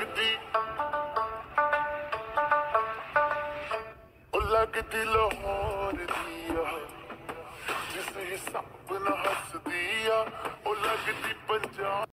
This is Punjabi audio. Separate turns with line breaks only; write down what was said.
ਲੱਗਦੀ ਉਹ ਲੱਗਦੀ ਲਾਹੌਰ ਦੀ ਆ ਜਿਸ ਹਿਸਾਬ ਨਾਲ